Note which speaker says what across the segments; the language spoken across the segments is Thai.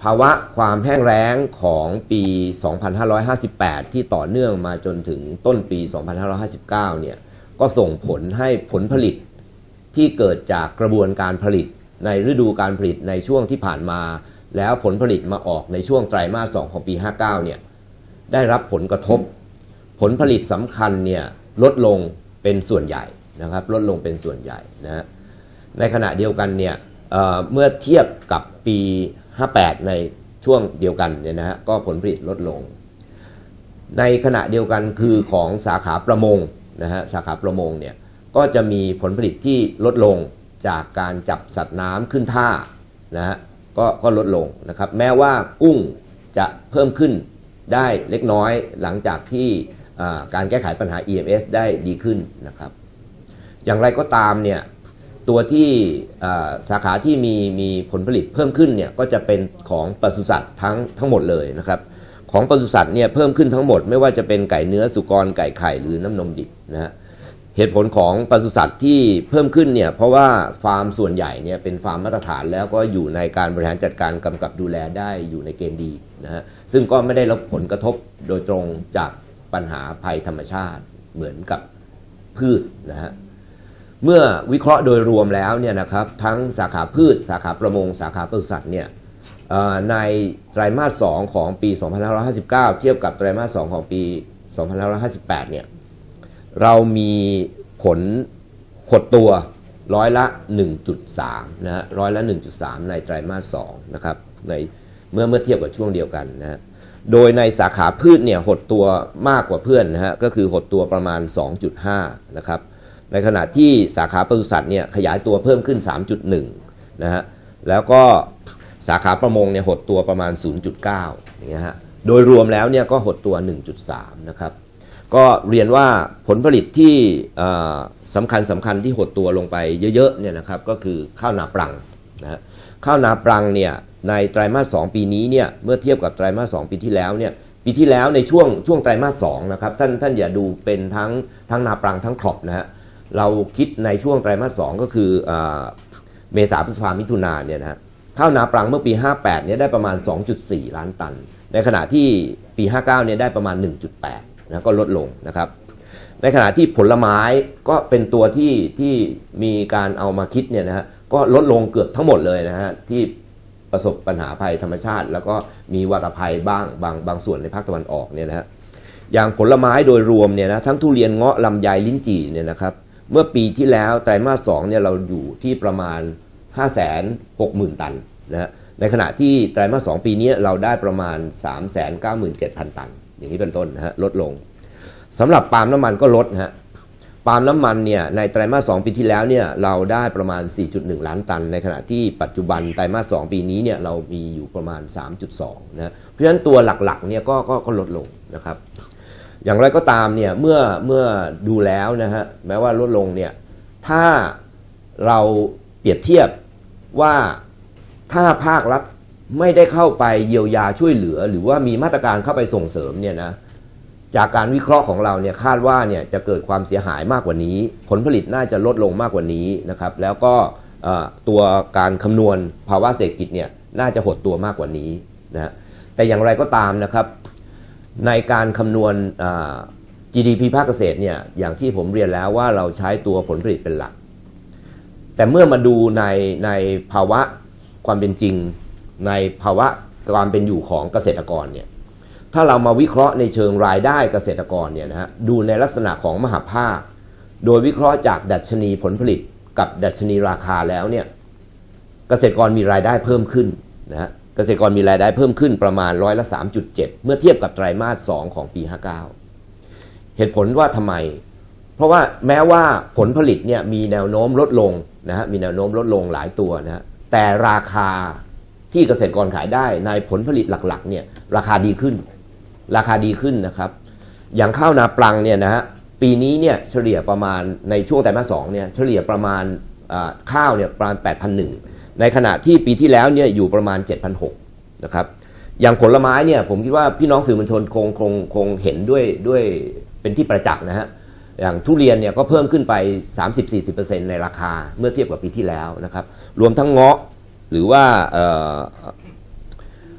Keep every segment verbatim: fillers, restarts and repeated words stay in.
Speaker 1: าวะความแห้งแล้งของปี สองพันห้าร้อยห้าสิบแปด ที่ต่อเนื่องมาจนถึงต้นปี สองพันห้าร้อยห้าสิบเก้า เนี่ยก็ส่งผลให้ผลผลิตที่เกิดจากกระบวนการผลิตในฤดูการผลิตในช่วงที่ผ่านมาแล้วผลผลิตมาออกในช่วงไตรมาสสองของปีห้าเก้าเนี่ยได้รับผลกระทบผลผลิตสำคัญเนี่ยลดลงเป็นส่วนใหญ่นะครับลดลงเป็นส่วนใหญ่นะในขณะเดียวกันเนี่ย เ, เมื่อเทียบกับปีห้าแปดในช่วงเดียวกันเนี่ยนะฮะก็ผลผลิตลดลงในขณะเดียวกันคือของสาขาประมงนะฮะสาขาประมงเนี่ยก็จะมีผลผลิตที่ลดลงจากการจับสัตว์น้ำขึ้นท่านะฮะก็ก็ลดลงนะครับแม้ว่ากุ้งจะเพิ่มขึ้นได้เล็กน้อยหลังจากที่การแก้ไขปัญหา อี เอ็ม เอส ได้ดีขึ้นนะครับอย่างไรก็ตามเนี่ยตัวที่สาขาที่มีมีผลผลิตเพิ่มขึ้นเนี่ยก็จะเป็นของปศุสัตว์ทั้งทั้งหมดเลยนะครับของปศุสัตว์เนี่ยเพิ่มขึ้นทั้งหมดไม่ว่าจะเป็นไก่เนื้อสุกรไก่ไข่หรือน้ำนมดิบนะฮะเหตุผลของปศุสัตว์ที่เพิ่มขึ้นเนี่ยเพราะว่าฟาร์มส่วนใหญ่เนี่ยเป็นฟาร์มมาตรฐานแล้วก็อยู่ในการบริหารจัดการกำกับดูแลได้อยู่ในเกณฑ์ดีนะฮะซึ่งก็ไม่ได้รับผลกระทบโดยตรงจากปัญหาภัยธรรมชาติเหมือนกับพืชนะฮะเมื่อวิเคราะห์โดยรวมแล้วเนี่ยนะครับทั้งสาขาพืชสาขาประมงสาขาปศุสัตว์เนี่ยในไตรมาสสองของปี สองพันห้าร้อยห้าสิบเก้า เทียบกับไตรมาสสองของปี สองพันห้าร้อยห้าสิบแปด เนี่ยเรามีผลหดตัวร้อยละ หนึ่งจุดสาม นะฮะร้อยละ หนึ่งจุดสาม ในไตรมาสสองนะครับในเมื่อเมื่อเทียบกับช่วงเดียวกันนะฮะโดยในสาขาพืชเนี่ยหดตัวมากกว่าเพื่อนนะฮะก็คือหดตัวประมาณ สองจุดห้า นะครับในขณะที่สาขาปศุสัตว์เนี่ยขยายตัวเพิ่มขึ้น สามจุดหนึ่ง นะฮะแล้วก็สาขาประมงเนี่ยหดตัวประมาณ ศูนย์จุดเก้า อย่างเงี้ยฮะโดยรวมแล้วเนี่ยก็หดตัว หนึ่งจุดสาม นะครับก็เรียนว่าผลผลิตที่สำคัญสำคัญที่หดตัวลงไปเยอะๆเนี่ยนะครับก็คือข้าวนาปรังนะฮะข้าวนาปรังเนี่ยในไตรมาสสองปีนี้เนี่ยเมื่อเทียบกับไตรมาสสองปีที่แล้วเนี่ยปีที่แล้วในช่วงช่วงไตรมาสสองนะครับท่านท่านอย่าดูเป็นทั้งทั้งนาปรังทั้งครอปนะฮะเราคิดในช่วงไตรมาสสองก็คือเมษาพฤษภามิถุนาเนี่ยนะฮะข้าวนาปรังเมื่อปีห้าแปดเนี่ยได้ประมาณ สองจุดสี่ ล้านตันในขณะที่ปีห้าเก้าเนี่ยได้ประมาณ หนึ่งจุดแปด นะก็ลดลงนะครับในขณะที่ผลไม้ก็เป็นตัวที่ที่มีการเอามาคิดเนี่ยนะฮะก็ลดลงเกือบทั้งหมดเลยนะฮะที่ประสบปัญหาภัยธรรมชาติแล้วก็มีวาตภัยบ้างบางบางส่วนในภาคตะวันออกเนี่ยนะฮะอย่างผลไม้โดยรวมเนี่ยนะทั้งทุเรียนเงาะลำไยลิ้นจี่เนี่ยนะครับเมื่อปีที่แล้วไตรมาสสองเนี่ยเราอยู่ที่ประมาณ ห้าแสนหกหมื่น ตันนะฮะในขณะที่ไตรมาสสองปีนี้เราได้ประมาณ สามแสนเก้าหมื่นเจ็ดพัน ตันอย่างนี้เป็นต้นนะฮะลดลงสำหรับปาล์มน้ำมันก็ลดนะฮะปาล์มน้ำมันเนี่ยในไตรมาสสองปีที่แล้วเนี่ยเราได้ประมาณ สี่จุดหนึ่ง ล้านตันในขณะที่ปัจจุบันไตรมาสสองปีนี้เนี่ยเรามีอยู่ประมาณ สามจุดสอง นะเพราะฉะนั้นตัวหลักๆเนี่ยก็ก็ก็ลดลงนะครับอย่างไรก็ตามเนี่ยเมื่อเมื่อดูแล้วนะฮะแม้ว่าลดลงเนี่ยถ้าเราเปรียบเทียบว่าถ้าภาครัฐไม่ได้เข้าไปเยียวยาช่วยเหลือหรือว่ามีมาตรการเข้าไปส่งเสริมเนี่ยนะจากการวิเคราะห์ของเราเนี่ยคาดว่าเนี่ยจะเกิดความเสียหายมากกว่านี้ผลผลิตน่าจะลดลงมากกว่านี้นะครับแล้วก็ตัวการคำนวณภาวะเศรษฐกิจเนี่ยน่าจะหดตัวมากกว่านี้นะแต่อย่างไรก็ตามนะครับในการคำนวณ จี ดี พี ภาคเกษตรเนี่ยอย่างที่ผมเรียนแล้วว่าเราใช้ตัวผลผลิตเป็นหลักแต่เมื่อมาดูในในภาวะความเป็นจริงในภาวะความเป็นอยู่ของเกษตรกรเนี่ยถ้าเรามาวิเคราะห์ในเชิงรายได้เกษตรกรเนี่ยนะฮะดูในลักษณะของมหภาคโดยวิเคราะห์จากดัชนีผลผลิตกับดัชนีราคาแล้วเนี่ยเกษตรกรมีรายได้เพิ่มขึ้นนะฮะเกษตรกรมีรายได้เพิ่มขึ้นประมาณร้อยละ สามจุดเจ็ด เมื่อเทียบกับไตรมาสสองของปีห้าเก้าเหตุผลว่าทำไมเพราะว่าแม้ว่าผลผลิตเนี่ยมีแนวโน้มลดลงนะฮะมีแนวโน้มลดลงหลายตัวนะฮะแต่ราคาที่เกษตรกรขายได้ในผลผลิตหลักๆเนี่ยราคาดีขึ้นราคาดีขึ้นนะครับอย่างข้าวนาปรังเนี่ยนะฮะปีนี้เนี่ยเฉลี่ยประมาณในช่วงไตรมาสสองเนี่ยเฉลี่ยประมาณข้าวเนี่ยประมาณ แปดพันหนึ่งร้อย ในขณะที่ปีที่แล้วเนี่ยอยู่ประมาณ เจ็ดพันหกร้อย นะครับอย่างผลไม้เนี่ยผมคิดว่าพี่น้องสื่อมวลชนคงคงคงเห็นด้วยด้วยเป็นที่ประจักษ์นะฮะอย่างทุเรียนเนี่ยก็เพิ่มขึ้นไป สามสิบถึงสี่สิบเปอร์เซ็นต์ ในราคาเมื่อเทียบกับปีที่แล้วนะครับรวมทั้งเงาะหรือว่า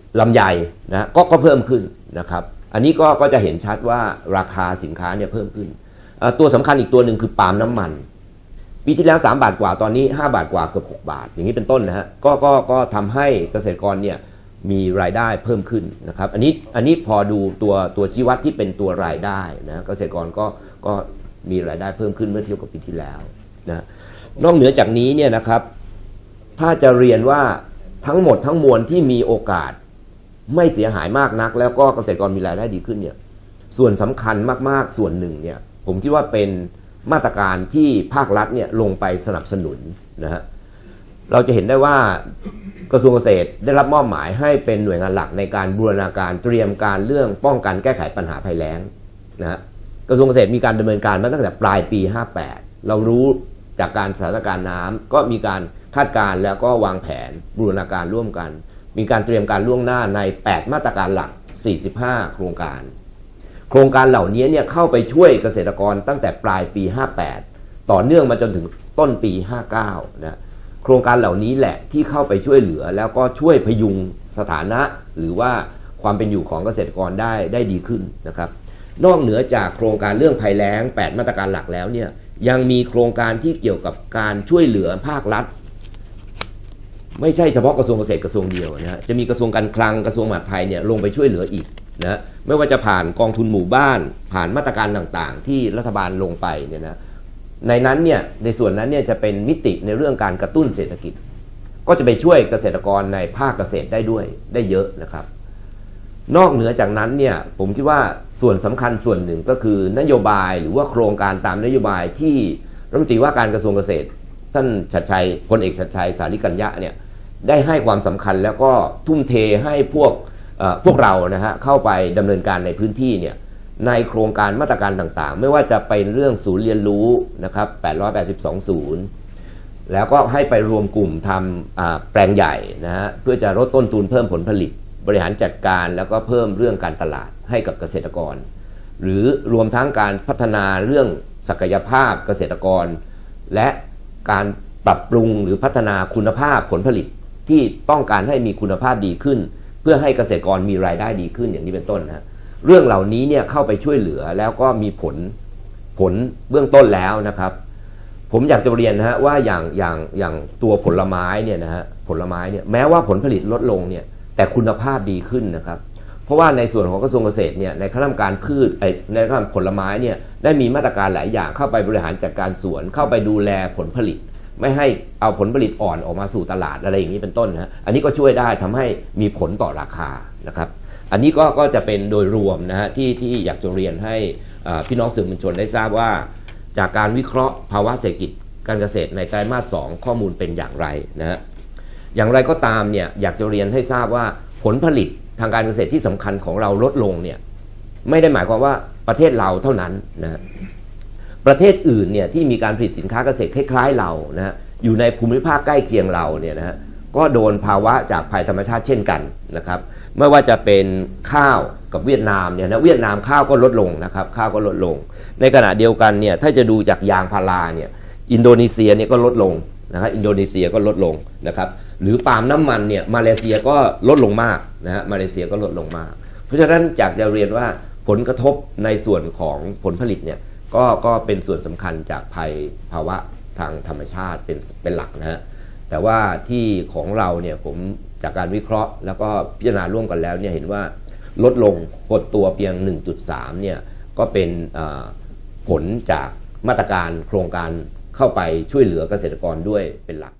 Speaker 1: ลำไยนะก็ก็เพิ่มขึ้นนะครับอันนี้ก็ก็จะเห็นชัดว่าราคาสินค้าเนี่ยเพิ่มขึ้นตัวสำคัญอีกตัวหนึ่งคือปาล์มน้ำมันปีที่แล้วสามบาทกว่าตอนนี้ห้าบาทกว่าเกือบหกบาทอย่างนี้เป็นต้นนะฮะก็ก็ก็ทำให้เกษตรกรเนี่ยมีรายได้เพิ่มขึ้นนะครับอันนี้อันนี้พอดูตัวตัวชี้วัดที่เป็นตัวรายได้นะเกษตรกรก็ก็มีรายได้เพิ่มขึ้นเมื่อเทียบกับปีที่แล้วนะนอกเหนือจากนี้เนี่ยนะครับถ้าจะเรียนว่าทั้งหมดทั้งมวลที่มีโอกาสไม่เสียหายมากนักแล้วก็เกษตรกรมีรายได้ดีขึ้นเนี่ยส่วนสำคัญมากๆส่วนหนึ่งเนี่ยผมคิดว่าเป็นมาตรการที่ภาครัฐเนี่ยลงไปสนับสนุนนะฮะเราจะเห็นได้ว่ากระทรวงเกษตรได้รับมอบหมายให้เป็นหน่วยงานหลักในการบูรณาการเตรียมการเรื่องป้องกันแก้ไขปัญหาภัยแล้งนะฮะกระทรวงเกษตรมีการดำเนินการมาตั้งแต่ปลายปีห้าแปดเรารู้จากการสถานการณ์น้ำก็มีการคาดการณ์แล้วก็วางแผนบูรณาการร่วมกันมีการเตรียมการล่วงหน้าในแปดมาตรการหลักสี่สิบห้าโครงการโครงการเหล่านี้เนี่ยเข้าไปช่วยเกษตรกรตั้งแต่ปลายปีห้าแปดต่อเนื่องมาจนถึงต้นปีห้าเก้านะโครงการเหล่านี้แหละที่เข้าไปช่วยเหลือแล้วก็ช่วยพยุงสถานะหรือว่าความเป็นอยู่ของเกษตรกรได้ได้ดีขึ้นนะครับนอกเหนือจากโครงการเรื่องภัยแล้งแปดมาตรการหลักแล้วเนี่ยยังมีโครงการที่เกี่ยวกับการช่วยเหลือภาครัฐไม่ใช่เฉพาะกระทรวงเกษตรกระทรวงเดียวนะฮะจะมีกระทรวงการคลังกระทรวงมหาดไทยเนี่ยลงไปช่วยเหลืออีกนะไม่ว่าจะผ่านกองทุนหมู่บ้านผ่านมาตรการต่างๆที่รัฐบาลลงไปเนี่ยนะในนั้นเนี่ยในส่วนนั้นเนี่ยจะเป็นมิติในเรื่องการกระตุ้นเศรษฐกิจก็จะไปช่วยเกษตรกรในภาคเกษตรได้ด้วยได้เยอะนะครับนอกเหนือจากนั้นเนี่ยผมคิดว่าส่วนสำคัญส่วนหนึ่งก็คือนโยบายหรือว่าโครงการตามนโยบายที่รัฐมนตรีว่าการกระทรวงเกษตรท่านชัดชัยพลเอกชัดชัยสาริกัญญะเนี่ยได้ให้ความสำคัญแล้วก็ทุ่มเทให้พวกพวกเรานะฮะเข้าไปดำเนินการในพื้นที่เนี่ยในโครงการมาตรการต่างๆไม่ว่าจะเป็นเรื่องศูนย์เรียนรู้นะครับแปดร้อยแปดสิบสองศูนย์แล้วก็ให้ไปรวมกลุ่มทำแปลงใหญ่นะฮะเพื่อจะลดต้นทุนเพิ่มผลผลิตบริหารจัดการแล้วก็เพิ่มเรื่องการตลาดให้กับเกษตรกรหรือรวมทั้งการพัฒนาเรื่องศักยภาพเกษตรกรและการปรับปรุงหรือพัฒนาคุณภาพผลผลิตที่ต้องการให้มีคุณภาพดีขึ้นเพื่อให้เกษตรกรมีรายได้ดีขึ้นอย่างนี้เป็นต้นนะเรื่องเหล่านี้เนี่ยเข้าไปช่วยเหลือแล้วก็มีผลผลเบื้องต้นแล้วนะครับผมอยากจะเรียนนะฮะว่าอย่างอย่างอย่างตัวผลไม้เนี่ยนะฮะผลไม้เนี่ยแม้ว่าผลผลิตลดลงเนี่ยแต่คุณภาพดีขึ้นนะครับเพราะว่าในส่วนของกระทรวงเกษตรเนี่ยในคณะกรรมการพืชในคณะกรรมการผลไม้เนี่ยได้มีมาตรการหลายอย่างเข้าไปบริหารจัดการสวนเข้าไปดูแลผลผลิตไม่ให้เอาผลผลิตอ่อนออกมาสู่ตลาดอะไรอย่างนี้เป็นต้นนะอันนี้ก็ช่วยได้ทำให้มีผลต่อราคานะครับอันนี้ก็ก็จะเป็นโดยรวมนะฮะที่ที่อยากจะเรียนให้พี่น้องสื่อมวลชนได้ทราบว่าจากการวิเคราะห์ภาวะเศรษฐกิจการเกษตรในไตรมาสสองข้อมูลเป็นอย่างไรนะฮะอย่างไรก็ตามเนี่ยอยากจะเรียนให้ทราบว่าผลผลิตทางการเกษตรที่สำคัญของเราลดลงเนี่ยไม่ได้หมายความว่าประเทศเราเท่านั้นนะประเทศอื่นเนี่ยที่มีการผลิตสินค้าเกษตรคล้ายๆเรานะฮะอยู่ในภูมิภาคใกล้เคียงเราเนี่ยนะฮะก็โดนภาวะจากภัยธรรมชาติเช่นกันนะครับไม่ว่าจะเป็นข้าวกับเวียดนามเนี่ยนะเวียดนามข้าวก็ลดลงนะครับข้าวก็ลดลงในขณะเดียวกันเนี่ยถ้าจะดูจากยางพาราเนี่ยอินโดนีเซียเนี่ยก็ลดลงนะครับอินโดนีเซียก็ลดลงนะครับหรือปาล์มน้ำมันเนี่ยมาเลเซียก็ลดลงมากนะฮะมาเลเซียก็ลดลงมากเพราะฉะนั้นจากจะเรียนว่าผลกระทบในส่วนของผลผลิตเนี่ยก็ก็เป็นส่วนสำคัญจากภัยภาวะทางธรรมชาติเป็นเป็นหลักนะฮะแต่ว่าที่ของเราเนี่ยผมจากการวิเคราะห์แล้วก็พิจารณาร่วมกันแล้วเนี่ยเห็นว่าลดลงหดตัวเพียง หนึ่งจุดสาม เนี่ยก็เป็นผลจากมาตรการโครงการเข้าไปช่วยเหลือเกษตรกรด้วยเป็นหลัก